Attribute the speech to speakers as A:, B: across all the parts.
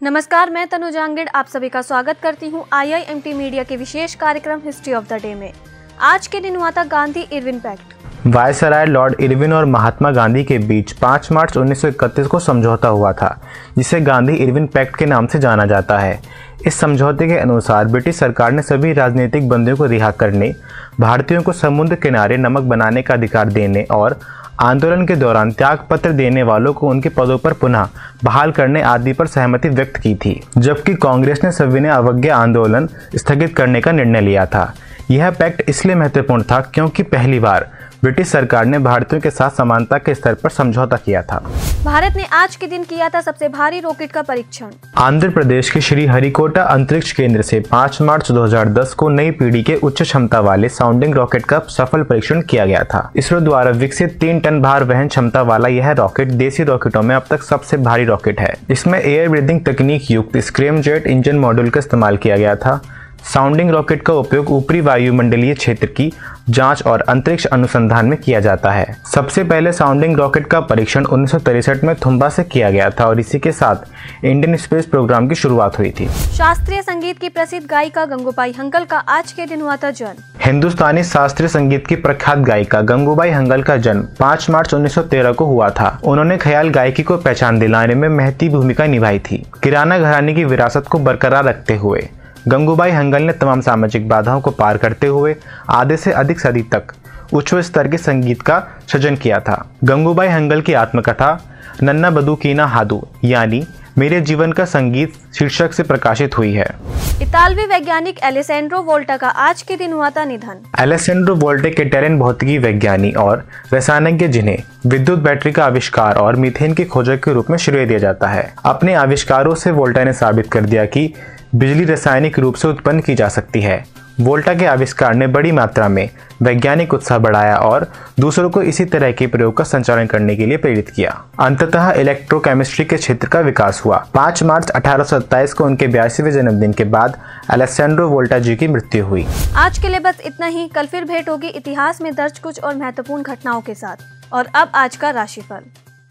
A: नमस्कार, मैं तनु जांगड़ आप सभी का स्वागत करती हूँ IIMT मीडिया के विशेष कार्यक्रम हिस्ट्री ऑफ द डे में। आज के दिन हुआ था Gandhi Irwin pact.
B: Viceroy lord Irwin और महात्मा गांधी के बीच 5 मार्च 1931 को समझौता हुआ था, जिसे गांधी इरविन पैक्ट के नाम से जाना जाता है। इस समझौते के अनुसार ब्रिटिश सरकार ने सभी राजनीतिक बंदियों को रिहा करने, भारतीयों को समुद्र किनारे नमक बनाने का अधिकार देने और आंदोलन के दौरान त्याग पत्र देने वालों को उनके पदों पर पुनः बहाल करने आदि पर सहमति व्यक्त की थी, जबकि कांग्रेस ने सविनय अवज्ञा आंदोलन स्थगित करने का निर्णय लिया था। यह पैक्ट इसलिए महत्वपूर्ण था क्योंकि पहली बार ब्रिटिश सरकार ने भारतीयों के साथ समानता के स्तर पर समझौता किया था।
A: भारत ने आज के दिन किया था सबसे भारी रॉकेट का परीक्षण।
B: आंध्र प्रदेश के श्री हरिकोटा अंतरिक्ष केंद्र से 5 मार्च 2010 को नई पीढ़ी के उच्च क्षमता वाले साउंडिंग रॉकेट का सफल परीक्षण किया गया था। इसरो द्वारा विकसित 3 टन भार वहन क्षमता वाला यह रॉकेट देसी रॉकेटों में अब तक सबसे भारी रॉकेट है। इसमें एयर ब्रीथिंग तकनीक युक्त स्क्रैमजेट इंजन मॉड्यूल का इस्तेमाल किया गया था। साउंडिंग रॉकेट का उपयोग ऊपरी वायुमंडलीय क्षेत्र की जांच और अंतरिक्ष अनुसंधान में किया जाता है। सबसे पहले साउंडिंग रॉकेट का परीक्षण 1963 में थुम्बा से किया गया था और इसी के साथ इंडियन स्पेस प्रोग्राम की शुरुआत हुई थी।
A: शास्त्रीय संगीत की प्रसिद्ध गायिका गंगूबाई हंगल का आज के दिन हुआ था जन्म।
B: हिंदुस्तानी शास्त्रीय संगीत की प्रख्यात गायिका गंगूबाई हंगल का जन्म 5 मार्च 1913 को हुआ था। उन्होंने ख्याल गायकी को पहचान दिलाने में महती भूमिका निभाई थी। किराना घराने की विरासत को बरकरार रखते हुए गंगूबाई हंगल ने तमाम सामाजिक बाधाओं को पार करते हुए आधे से अधिक सदी तक उच्च स्तर के संगीत का सृजन किया था। गंगूबाई हंगल की आत्मकथा नन्ना बदुकीना हादू यानी मेरे जीवन का संगीत शीर्षक से प्रकाशित हुई है।
A: इतालवी वैज्ञानिक एलेसेंड्रो वोल्टा का आज के दिन हुआ था निधन।
B: एलेसेंड्रो वोल्टा एक इटालियन भौतिकी वैज्ञानिक और रसायनज्ञ जिन्हें विद्युत बैटरी का आविष्कार और मीथेन के खोजक के रूप में श्रेय दिया जाता है। अपने आविष्कारों से वोल्टा ने साबित कर दिया कि बिजली रासायनिक रूप से उत्पन्न की जा सकती है। वोल्टा के आविष्कार ने बड़ी मात्रा में वैज्ञानिक उत्साह बढ़ाया और दूसरों को इसी तरह के प्रयोग का संचालन करने के लिए प्रेरित किया। अंततः इलेक्ट्रोकेमिस्ट्री के क्षेत्र का विकास हुआ। 5 मार्च 1827 को उनके 82वें जन्मदिन के बाद एलेसेंड्रो वोल्टा जी की मृत्यु हुई।
A: आज के लिए बस इतना ही। कल फिर भेंट होगी इतिहास में दर्ज कुछ और महत्वपूर्ण घटनाओं के साथ। और अब आज का राशिफल।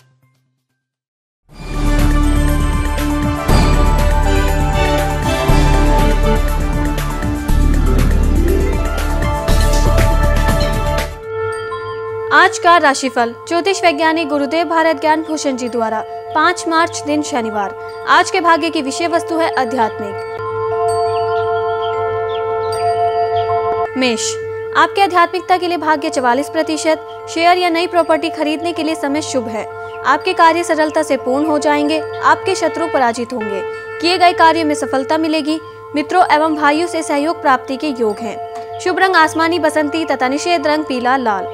A: आज का राशिफल ज्योतिष वैज्ञानिक गुरुदेव भारत ज्ञान भूषण जी द्वारा 5 मार्च दिन शनिवार। आज के भाग्य की विषय वस्तु है आध्यात्मिक। मेष, आपके आध्यात्मिकता के लिए भाग्य 44%। शेयर या नई प्रॉपर्टी खरीदने के लिए समय शुभ है। आपके कार्य सरलता से पूर्ण हो जाएंगे। आपके शत्रु पराजित होंगे। किए गए कार्य में सफलता मिलेगी। मित्रों एवं भाइयों से सहयोग प्राप्ति के योग हैं। शुभ रंग आसमानी बसंती तथा निषेध रंग पीला लाल।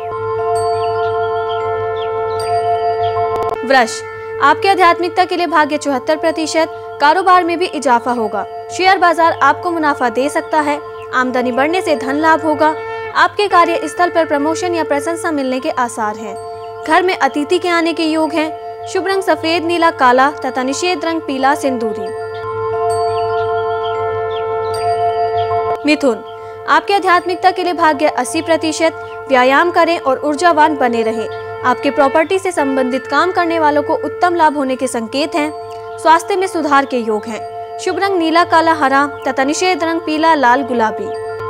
A: वृष, आपके आध्यात्मिकता के लिए भाग्य 74%। कारोबार में भी इजाफा होगा। शेयर बाजार आपको मुनाफा दे सकता है। आमदनी बढ़ने से धन लाभ होगा। आपके कार्य स्थल पर प्रमोशन या प्रशंसा मिलने के आसार हैं। घर में अतिथि के आने के योग हैं। शुभ रंग सफेद नीला काला तथा निषेध रंग पीला सिंदूरी। मिथुन, आपके आध्यात्मिकता के लिए भाग्य 80%। व्यायाम करें और ऊर्जावान बने रहें। आपके प्रॉपर्टी से संबंधित काम करने वालों को उत्तम लाभ होने के संकेत हैं। स्वास्थ्य में सुधार के योग हैं। शुभ रंग नीला काला हरा तथा निषेध रंग पीला लाल गुलाबी।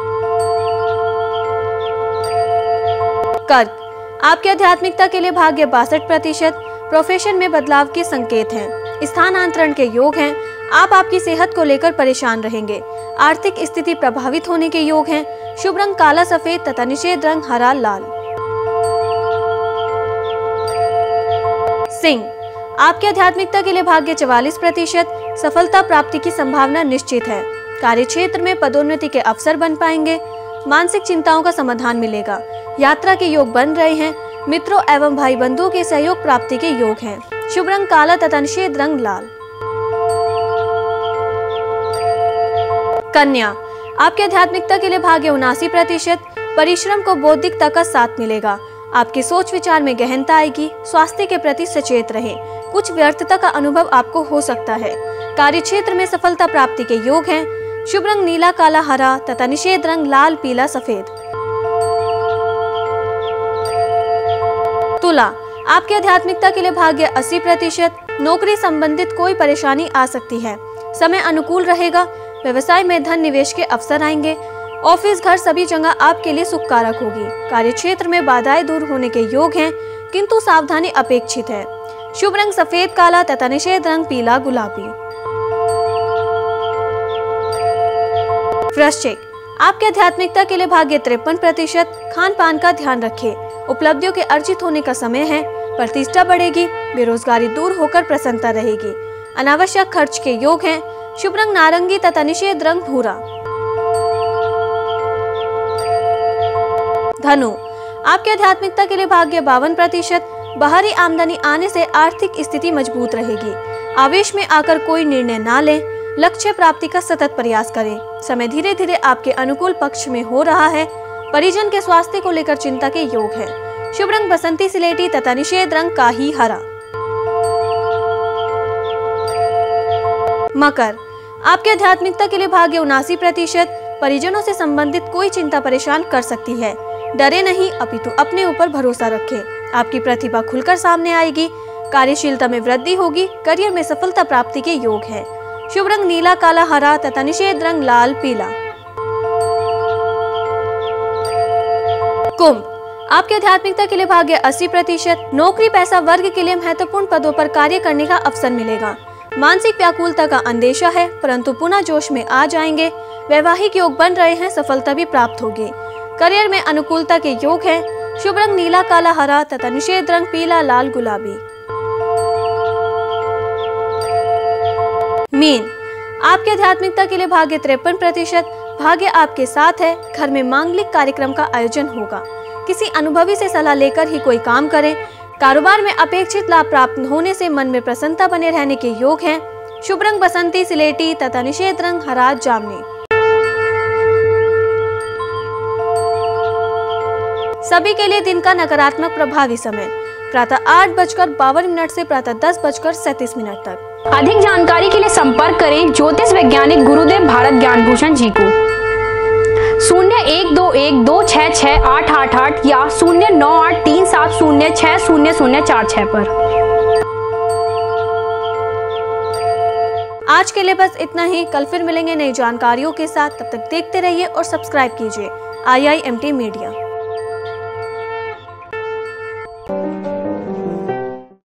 A: कर्क, आपके आध्यात्मिकता के लिए भाग्य 62%। प्रोफेशन में बदलाव के संकेत हैं। स्थानांतरण के योग हैं। आप आपकी सेहत को लेकर परेशान रहेंगे। आर्थिक स्थिति प्रभावित होने के योग हैं। शुभ रंग काला सफेद तथा निषेध रंग हरा लाल। सिंह, आपके आध्यात्मिकता के लिए भाग्य 44%। सफलता प्राप्ति की संभावना निश्चित है। कार्य क्षेत्र में पदोन्नति के अवसर बन पाएंगे। मानसिक चिंताओं का समाधान मिलेगा। यात्रा के योग बन रहे हैं। मित्रों एवं भाई बंधुओं के सहयोग प्राप्ति के योग हैं। शुभ रंग काला तथा निषेध रंग लाल। कन्या, आपके आध्यात्मिकता के लिए भाग्य 79%। परिश्रम को बौद्धिकता का साथ मिलेगा। आपकी सोच विचार में गहनता आएगी। स्वास्थ्य के प्रति सचेत रहें। कुछ व्यर्थता का अनुभव आपको हो सकता है। कार्य क्षेत्र में सफलता प्राप्ति के योग हैं। शुभ रंग नीला काला हरा तथा निषेध रंग लाल पीला सफेद। तुला, आपके आध्यात्मिकता के लिए भाग्य 80%। नौकरी संबंधित कोई परेशानी आ सकती है। समय अनुकूल रहेगा। व्यवसाय में धन निवेश के अवसर आएंगे। ऑफिस घर सभी जगह आपके लिए सुखकारक होगी। कार्य क्षेत्र में बाधाएं दूर होने के योग हैं, किंतु सावधानी अपेक्षित है। शुभ रंग सफेद, काला तथा निषेध रंग पीला, गुलाबी। वृश्चिक, आपके आध्यात्मिकता के लिए भाग्य 53%। खान पान का ध्यान रखें। उपलब्धियों के अर्जित होने का समय है। प्रतिष्ठा बढ़ेगी। बेरोजगारी दूर होकर प्रसन्नता रहेगी। अनावश्यक खर्च के योग हैं। शुभ रंग नारंगी तथा निषेध रंग भूरा। धनु, आपके आध्यात्मिकता के लिए भाग्य 52%। बाहरी आमदनी आने से आर्थिक स्थिति मजबूत रहेगी। आवेश में आकर कोई निर्णय ना लें। लक्ष्य प्राप्ति का सतत प्रयास करें। समय धीरे धीरे आपके अनुकूल पक्ष में हो रहा है। परिजन के स्वास्थ्य को लेकर चिंता के योग है। शुभ रंग बसंती सिलेटी तथा निषेध रंग काही हरा। मकर, आपके आध्यात्मिकता के लिए भाग्य 79%। परिजनों से संबंधित कोई चिंता परेशान कर सकती है। डरे नहीं, अपितु अपने ऊपर भरोसा रखें। आपकी प्रतिभा खुलकर सामने आएगी। कार्यशीलता में वृद्धि होगी। करियर में सफलता प्राप्ति के योग है। शुभ रंग नीला, काला, हरा तथा निषेध रंग लाल, पीला। कुंभ, आपके आध्यात्मिकता के लिए भाग्य 80%। नौकरी पैसा वर्ग के लिए महत्वपूर्ण पदों पर कार्य करने का अवसर मिलेगा। मानसिक व्याकुलता का अंदेशा है, परंतु पुनः जोश में आ जाएंगे। वैवाहिक योग बन रहे हैं, सफलता भी प्राप्त होगी। करियर में अनुकूलता के योग है। शुभ रंग नीला, काला, हरा तथा निषेध रंग पीला, लाल, गुलाबी। मीन, आपके आध्यात्मिकता के लिए भाग्य 53%। भाग्य आपके साथ है। घर में मांगलिक कार्यक्रम का आयोजन होगा। किसी अनुभवी से सलाह लेकर ही कोई काम करें। कारोबार में अपेक्षित लाभ प्राप्त होने से मन में प्रसन्नता बने रहने के योग हैं। शुभ रंग बसंती सिलेटी तथा निषेध रंग हरा, जामनी। सभी के लिए दिन का नकारात्मक प्रभावी समय प्रातः 8:52 से प्रातः 10:37 तक।
C: अधिक जानकारी के लिए संपर्क करें ज्योतिष वैज्ञानिक गुरुदेव भारत ज्ञान भूषण जी को 0121266888 या 098370600046 पर।
A: आज के लिए बस इतना ही। कल फिर मिलेंगे नई जानकारियों के साथ। तब तक देखते रहिए और सब्सक्राइब कीजिए IIMT मीडिया।